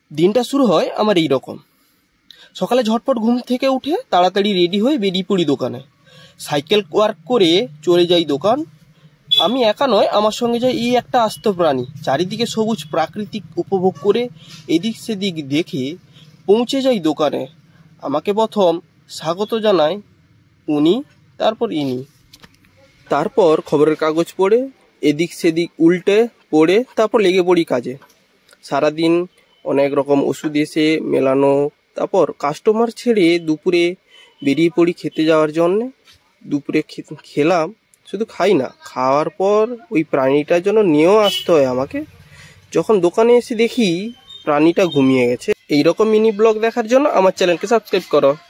দিনটা শুরু হয় আমার এই রকম। সকালে ঝটপট ঘুম থেকে উঠে তাড়াতাড়ি রেডি হয়ে বেরিয়ে পড়ি দোকানে। সাইকেল ওয়ার্ক করে চলে যাই দোকান। আমি একা নয়, আমার সঙ্গে যায় এই একটা আস্ত প্রাণী। চারিদিকে সবুজ প্রাকৃতিক উপভোগ করে এদিক সেদিক দেখে পৌঁছে যাই দোকানে। আমাকে প্রথম স্বাগত জানায় উনি, তারপর ইনি। তারপর খবরের কাগজ পড়ে এদিক সেদিক উল্টে পড়ে তারপর লেগে পড়ি কাজে। সারাদিন অনেক রকম ওষুধ এসে মেলানো, তারপর কাস্টমার ছেড়ে দুপুরে বেরিয়ে পড়ি খেতে যাওয়ার জন্যে। দুপুরে খেলাম, শুধু খাই না, খাওয়ার পর ওই প্রাণীটার জন্য নিয়েও আসতে হয় আমাকে। যখন দোকানে এসে দেখি প্রাণীটা ঘুমিয়ে গেছে। এইরকম মিনি ব্লগ দেখার জন্য আমার চ্যানেলকে সাবস্ক্রাইব করো।